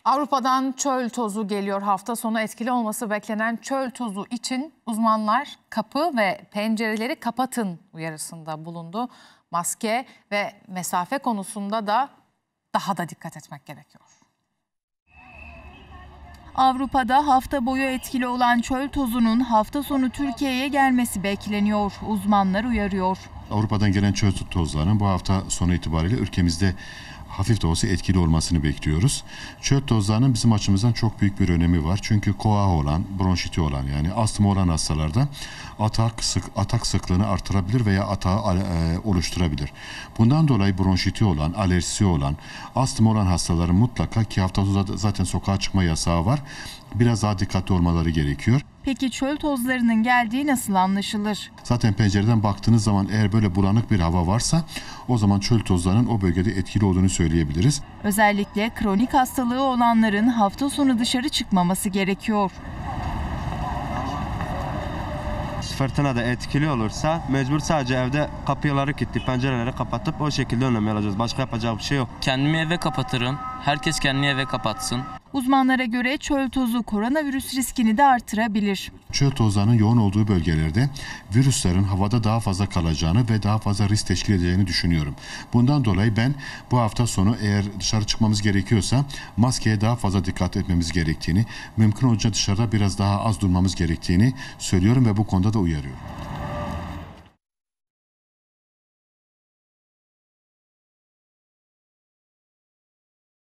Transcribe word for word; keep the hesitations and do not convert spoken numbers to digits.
Avrupa'dan çöl tozu geliyor. Hafta sonu etkili olması beklenen çöl tozu için uzmanlar kapı ve pencereleri kapatın uyarısında bulundu. Maske ve mesafe konusunda da daha da dikkat etmek gerekiyor. Avrupa'da hafta boyu etkili olan çöl tozunun hafta sonu Türkiye'ye gelmesi bekleniyor. Uzmanlar uyarıyor. Avrupa'dan gelen çöl tozlarının bu hafta sonu itibariyle ülkemizde hafif de olsa etkili olmasını bekliyoruz. Çöl tozlarının bizim açımızdan çok büyük bir önemi var. Çünkü koa olan, bronşiti olan yani astımı olan hastalarda atak sık atak sıklığını artırabilir veya atağı e, oluşturabilir. Bundan dolayı bronşiti olan, alerjisi olan, astımı olan hastaların mutlaka ki hafta sonu zaten sokağa çıkma yasağı var. Biraz daha dikkatli olmaları gerekiyor. Peki çöl tozlarının geldiği nasıl anlaşılır? Zaten pencereden baktığınız zaman eğer böyle bulanık bir hava varsa o zaman çöl tozlarının o bölgede etkili olduğunu söyleyebiliriz. Özellikle kronik hastalığı olanların hafta sonu dışarı çıkmaması gerekiyor. Fırtına da etkili olursa mecbur sadece evde kapıları kilitli, pencereleri kapatıp o şekilde önlem alacağız. Başka yapacak bir şey yok. Kendimi eve kapatırım. Herkes kendini eve kapatsın. Uzmanlara göre çöl tozu koronavirüs riskini de artırabilir. Çöl tozlarının yoğun olduğu bölgelerde virüslerin havada daha fazla kalacağını ve daha fazla risk teşkil edeceğini düşünüyorum. Bundan dolayı ben bu hafta sonu eğer dışarı çıkmamız gerekiyorsa maskeye daha fazla dikkat etmemiz gerektiğini, mümkün olunca dışarıda biraz daha az durmamız gerektiğini söylüyorum ve bu konuda da uyarıyorum.